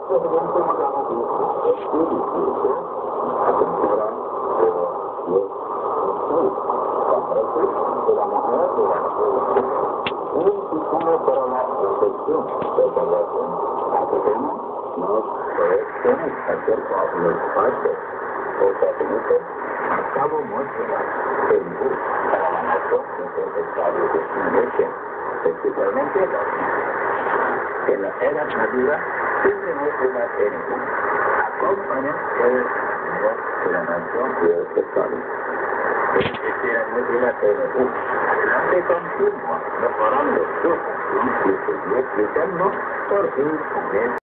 Especialmente en las eras nativas, siempre muestra una técnica. Acompañan de la nación y del sector. Quisiera muestra una técnica. Adelante continúa, mejorando su función y explicando por fin